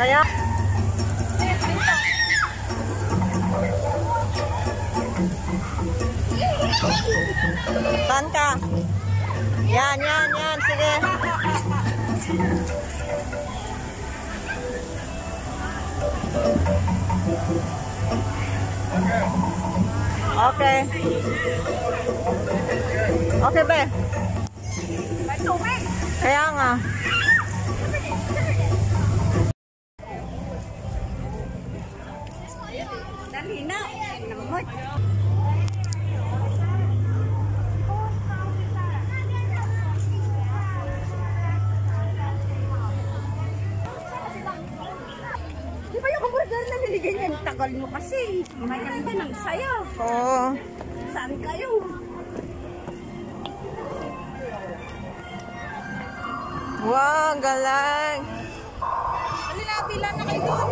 Kaya... Saan ka? Yan. Sige. Okay. Okay, be. Kaya nga. Dali na. Di ba yung hamburger na niligay niya? Tagal mo kasi. Maganda ng sayo. Oo. Saan kayo? Wow, galang. Dali na, pila na kayo doon.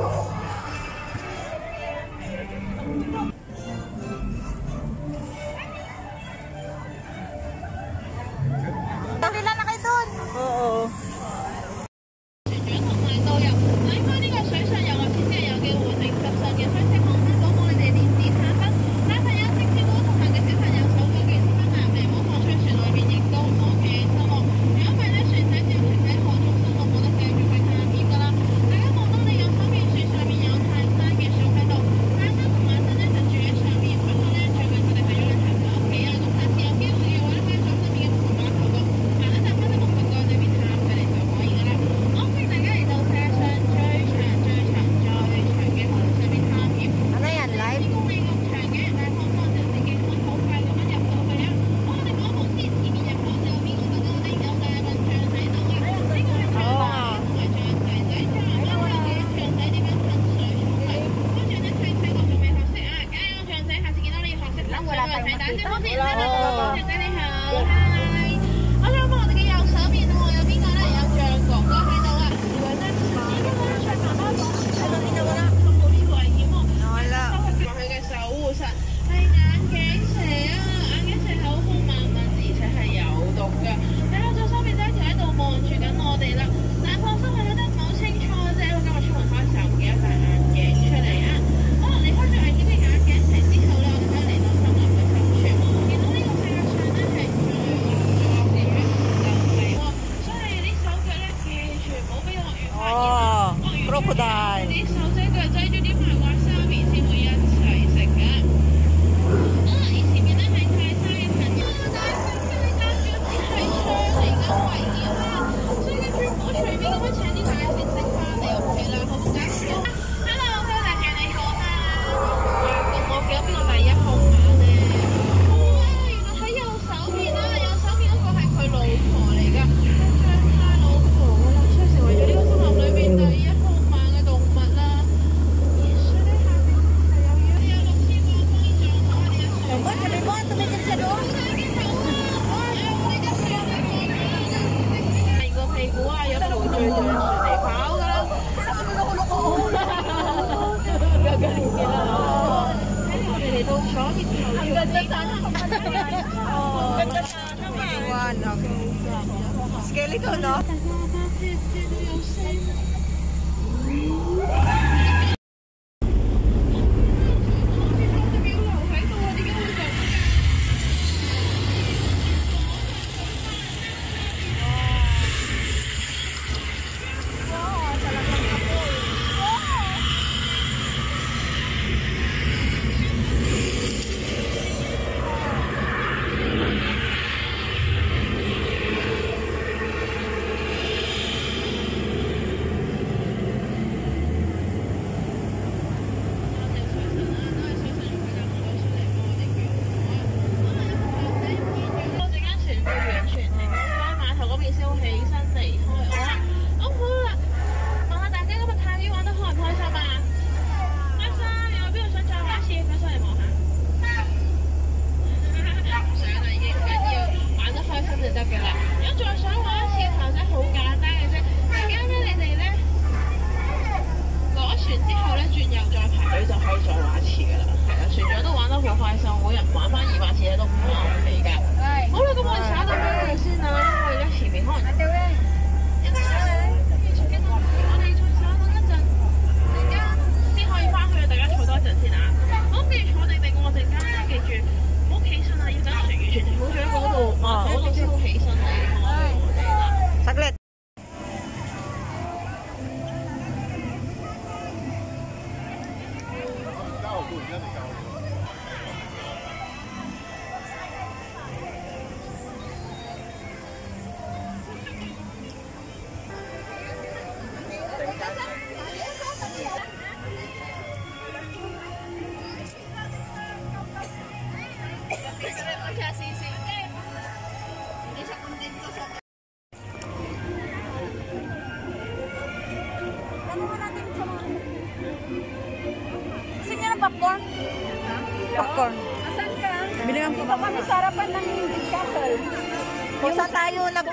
Pila na kayo doon. Oo. crocodile. Ang ganda sana. Ang ganda sana ba? Skeleton, no?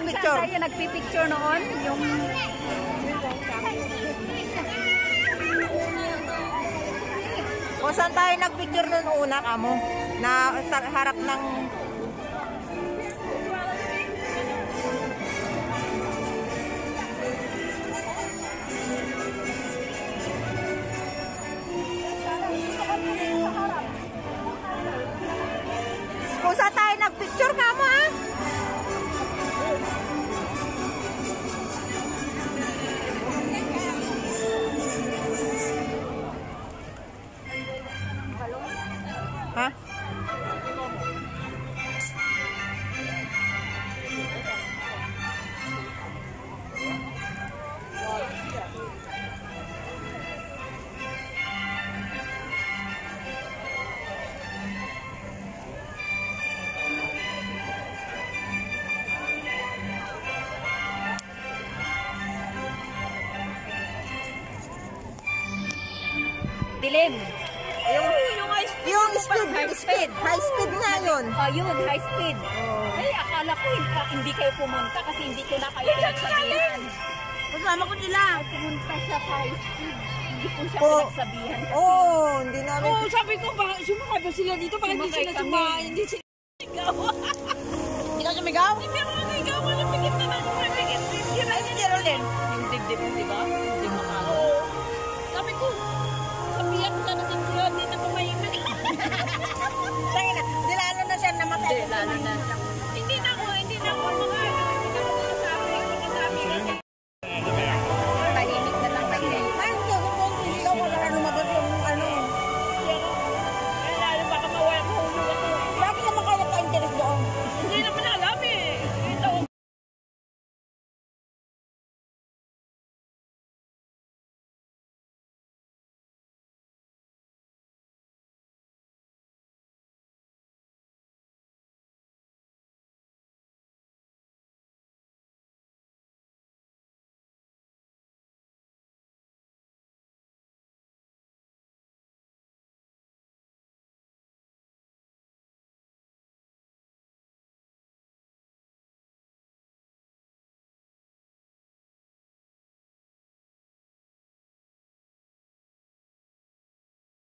nagpicture? Tayo nagpipicture noon. Yung... O saan tayo nagpicture noon una, kamo? Na harap ng... Kung saan tayo nagpicture, kamo, ha? Ha? Dilim. Yung speed. High speed nga yun. Oh, yun, high speed. Ay, akala ko hindi kayo pumunta kasi hindi ko na kayo pinagsabihan. Kasama ko sila. Pumunta siya sa high speed. Hindi ko siya pinagsabihan kasi. Hindi namin. Sabi ko, sumakay ba sila dito? Bakit hindi sila sumakay? Hindi sila sumigaw. Hindi ka sumigaw? Hindi ako sumigaw. Walang pigit na lang. Pigit. Ay, hindi rin. Yung dibdib, di ba?